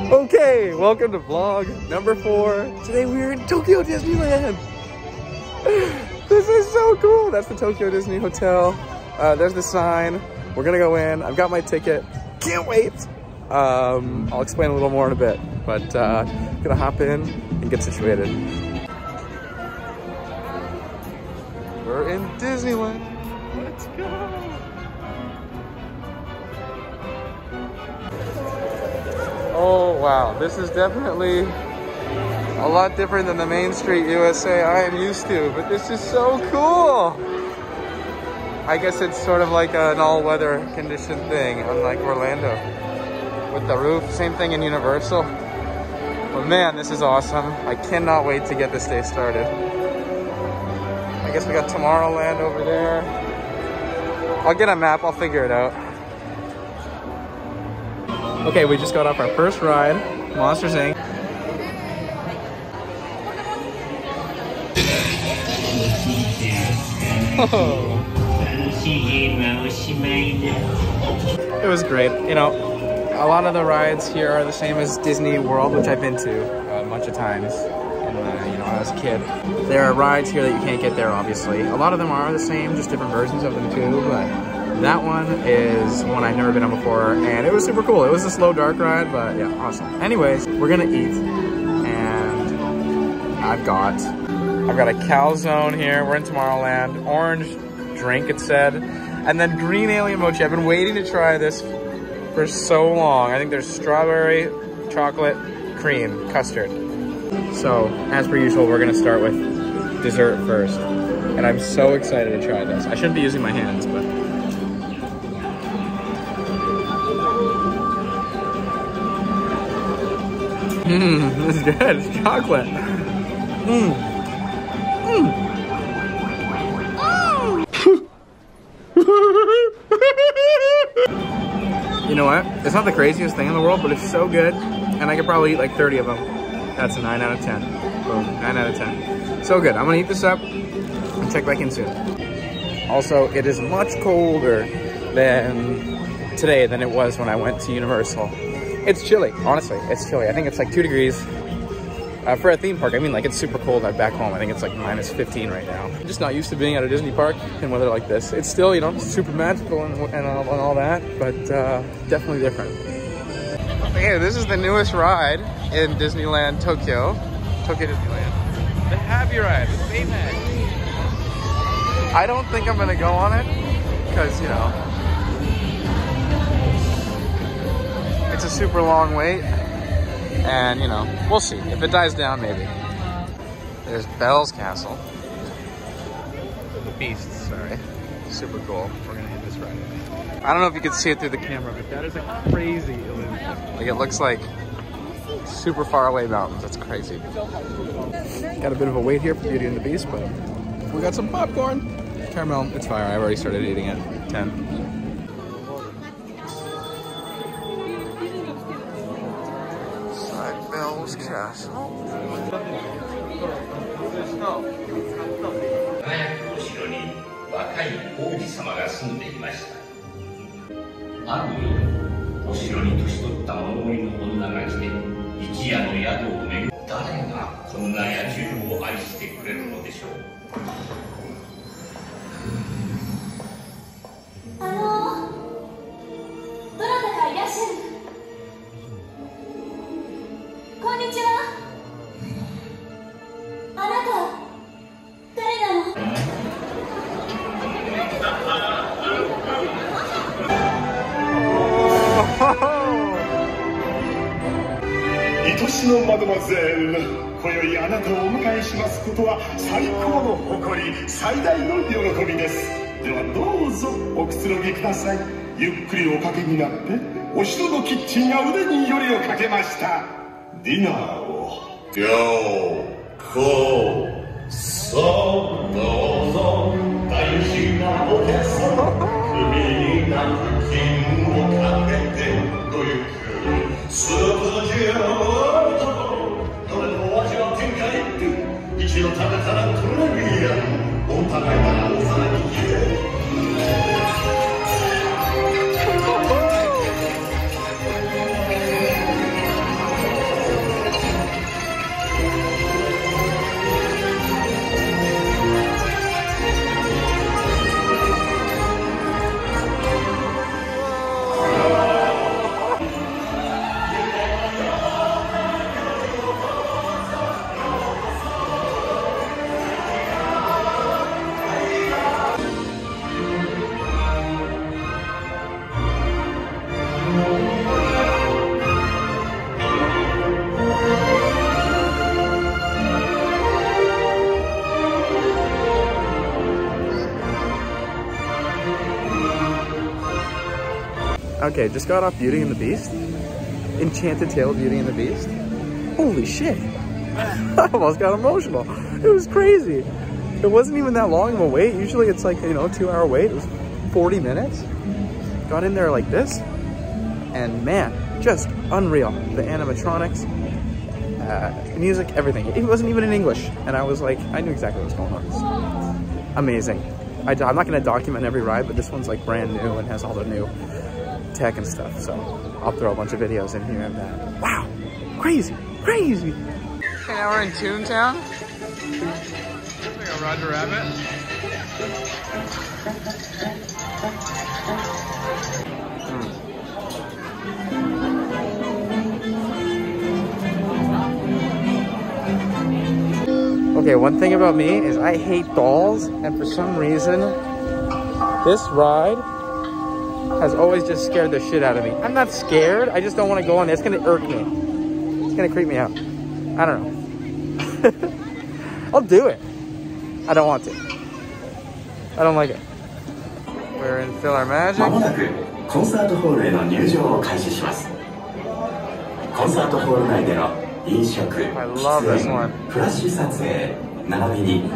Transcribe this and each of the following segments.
Okay, welcome to vlog number 4. Today we're in Tokyo Disneyland. This is so cool. That's the Tokyo Disney Hotel. There's the sign. We're gonna go in. I've got my ticket. Can't wait. I'll explain a little more in a bit, but gonna hop in and get situated. We're in Disneyland. Let's go. Oh wow, this is definitely a lot different than the Main Street USA I am used to, but this is so cool. I guess it's sort of like an all-weather condition thing, unlike Orlando with the roof. Same thing in Universal. But man, this is awesome. I cannot wait to get this day started. I guess we got TomorrowLand over there. I'll get a map, I'll figure it out. Okay, we just got off our first ride, Monsters Inc. Oh. It was great. You know, a lot of the rides here are the same as Disney World, which I've been to a bunch of times. And, you know, when I was a kid. There are rides here that you can't get there, obviously. A lot of them are the same, just different versions of them too, but that one is one I've never been on before, and it was super cool. It was a slow, dark ride, but yeah, awesome. Anyways, we're gonna eat, and I've got a calzone here. We're in Tomorrowland. Orange drink, it said, and then green alien mochi. I've been waiting to try this for so long. I think there's strawberry, chocolate, cream, custard. So, as per usual, we're gonna start with dessert first, and I'm so excited to try this. I shouldn't be using my hands, but this is good. It's chocolate. You know what? It's not the craziest thing in the world, but it's so good. And I could probably eat like 30 of them. That's a 9 out of 10. Boom, 9 out of 10. So good. I'm gonna eat this up and check back in soon. Also, it is much colder today than it was when I went to Universal. It's chilly, honestly, it's chilly. I think it's like 2 degrees. For a theme park, I mean, like, it's super cold back home. I think it's like -15 right now. I'm just not used to being at a Disney park in weather like this. It's still, you know, super magical and all that, but definitely different. Okay, this is the newest ride in Disneyland, Tokyo Disneyland. The Happy Ride with Baymax. I don't think I'm gonna go on it, because, you know, it's a super long wait, and you know, we'll see. If it dies down, maybe. There's Belle's Castle. The Beasts, sorry. Super cool. We're gonna hit this ride. I don't know if you can see it through the camera, but that is a crazy illusion. Like, it looks like super far away mountains. That's crazy. Got a bit of a wait here for Beauty and the Beast, but we got some popcorn. Caramel, it's fire. I've already started eating it. 10. Belle's Castle. ある夜、お城に年取った物乞いの女が来て、一夜の宿を巡る。誰がこんな野獣を愛してくれるのでしょう。 どなたかいらっしゃる。こんにちは。あなた誰なの？ 愛しのマドモゼール、今宵あなたをお迎えしますことは最高の誇り、最大の喜びです。ではどうぞおくつろぎください。ゆっくりおかけになって、お城のキッチンが腕によりをかけました。ディナーをようこそどうぞ。大事なお客様、海にナプキンをかけてごゆっくり。スープジューどれもお味は天下一品。一度食べたらトレビアン。お互いがお皿に入れ。 Okay, just got off Beauty and the Beast. Enchanted Tale of Beauty and the Beast. Holy shit. I almost got emotional. It was crazy. It wasn't even that long of a wait. Usually it's like, you know, a 2-hour wait. It was 40 minutes. Got in there like this. And man, just unreal. The animatronics, music, everything. It wasn't even in English. And I was like, I knew exactly what was going on. It's amazing. I'm not going to document every ride, but this one's like brand new and has all the new tech and stuff. So I'll throw a bunch of videos in here of that. Wow, crazy, crazy. Okay, now we're in ToonTown. Like a Roger Rabbit. Okay, one thing about me is I hate dolls, and for some reason, this ride has always just scared the shit out of me. I'm not scared, I just don't want to go on there. It's gonna irk me. It's gonna creep me out. I don't know. I'll do it. I don't want to. I don't like it. We're in Fill Our Magic. まもなくコンサートホールへの入場を開始します。コンサートホール内での飲食、喫煙、フラッシュ撮影、並びに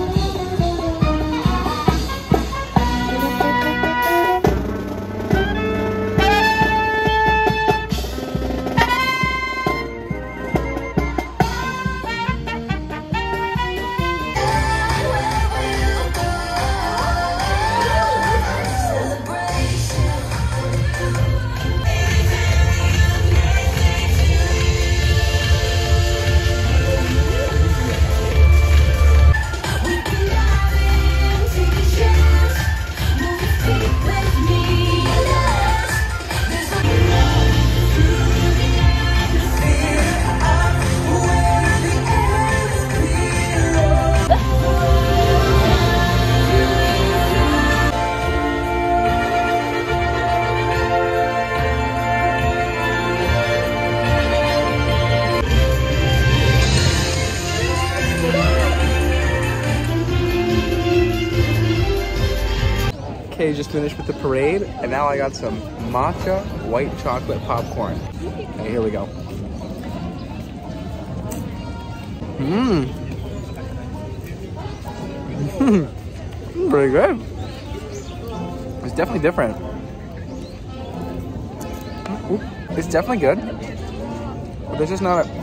Okay, just finished with the parade, and now I got some matcha white chocolate popcorn. Okay, here we go. Pretty good. It's definitely different. It's definitely good. But there's just not a...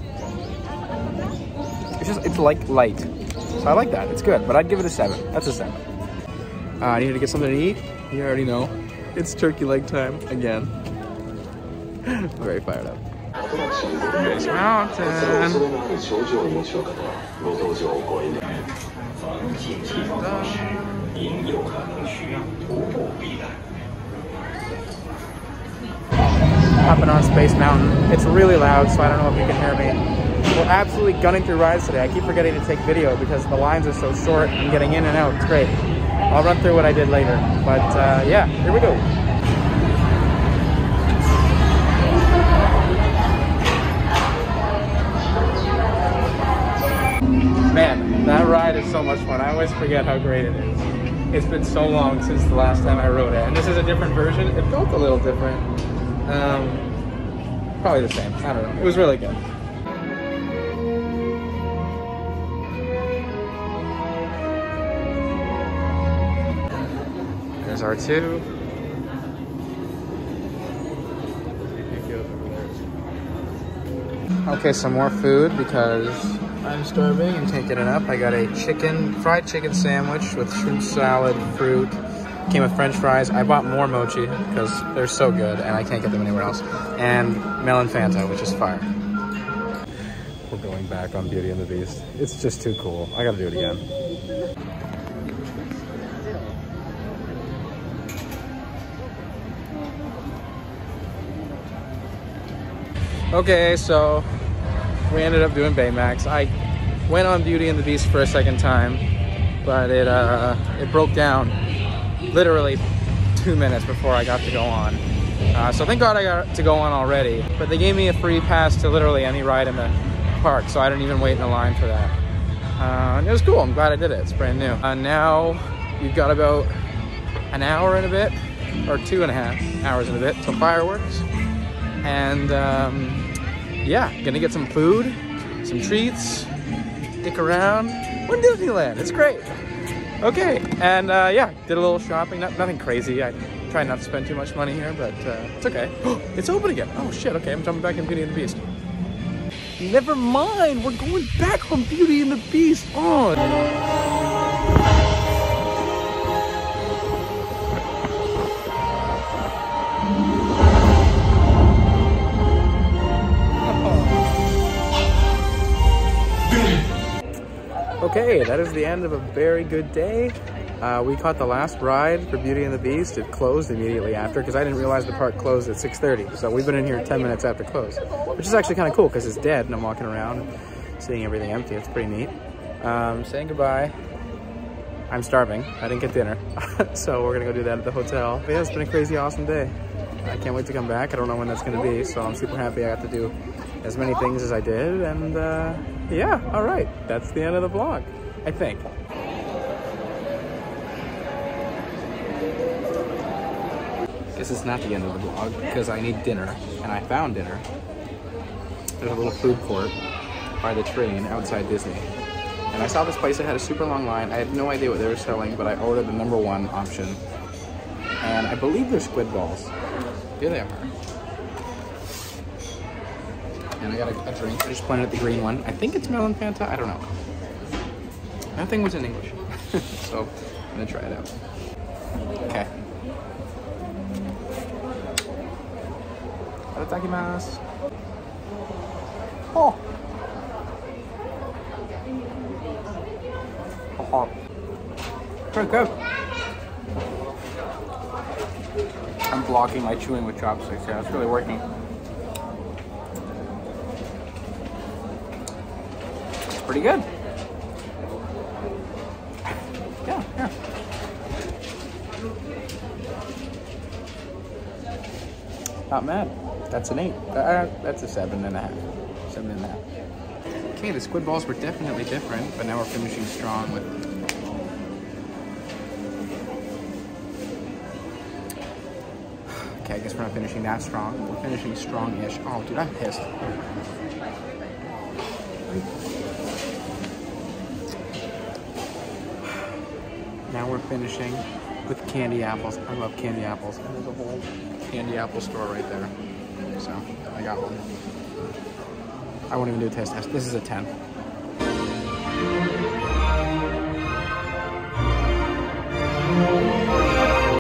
It's like light. So I like that. It's good, but I'd give it a 7. That's a 7. I needed to get something to eat. You already know. It's turkey leg time again. Very fired up. Nice mountain. Hopping on Space Mountain. It's really loud, so I don't know if you can hear me. We're absolutely gunning through rides today. I keep forgetting to take video because the lines are so short and getting in and out. It's great. I'll run through what I did later. But yeah, here we go. Man, that ride is so much fun. I always forget how great it is. It's been so long since the last time I rode it. And this is a different version. It felt a little different. Probably the same. I don't know. It was really good. There's R2. Okay, some more food because I'm starving and can't get enough. I got a fried chicken sandwich with shrimp salad, fruit. Came with French fries. I bought more Mochi because they're so good and I can't get them anywhere else. And melon Fanta, which is fire. We're going back on Beauty and the Beast. It's just too cool. I gotta do it again. Okay, so we ended up doing Baymax. I went on Beauty and the Beast for a second time, but it broke down literally 2 minutes before I got to go on. So thank God I got to go on already, but they gave me a free pass to literally any ride in the park, so I didn't even wait in a line for that. And it was cool. I'm glad I did it. It's brand new. Now we've got about an hour and a bit or 2.5 hours and a bit till fireworks. And yeah, gonna get some food, some treats, stick around. We're in Disneyland, it's great. Okay, and yeah, did a little shopping, nothing crazy. I try not to spend too much money here, but it's okay. It's open again. Oh shit, okay, I'm jumping back in Beauty and the Beast. Never mind, we're going back on Beauty and the Beast. Oh. Okay, that is the end of a very good day. We caught the last ride for Beauty and the Beast. It closed immediately after because I didn't realize the park closed at 6:30. So we've been in here 10 minutes after close, which is actually kind of cool because it's dead and I'm walking around and seeing everything empty. It's pretty neat. Saying goodbye. I'm starving. I didn't get dinner. So we're gonna go do that at the hotel. But yeah, it's been a crazy awesome day. I can't wait to come back. I don't know when that's gonna be, so I'm super happy I got to do as many things as I did. And yeah, all right. That's the end of the vlog, I think. Guess it's not the end of the vlog because I need dinner, and I found dinner. There's a little food court by the train outside Disney. And I saw this place that had a super long line. I had no idea what they were selling, but I ordered the #1 option. And I believe they're squid balls. Here they are. And I got a drink. I just pointed at the green one. I think it's melon Fanta. I don't know. That thing was in English. So I'm gonna try it out. Okay. Itadakimasu. Oh. Oh. Pretty good. I'm blocking my chewing with chopsticks. Yeah, it's really working. It's pretty good. Yeah, yeah. Not bad. That's an 8. That's a 7.5. 7.5. Okay, the squid balls were definitely different, but now we're finishing strong with. Okay, I guess we're not finishing that strong. We're finishing strong-ish. Oh, dude, I'm pissed. Now we're finishing with candy apples. I love candy apples. And there's a whole candy apple store right there. So, I got one. I won't even do a taste test. This is a 10.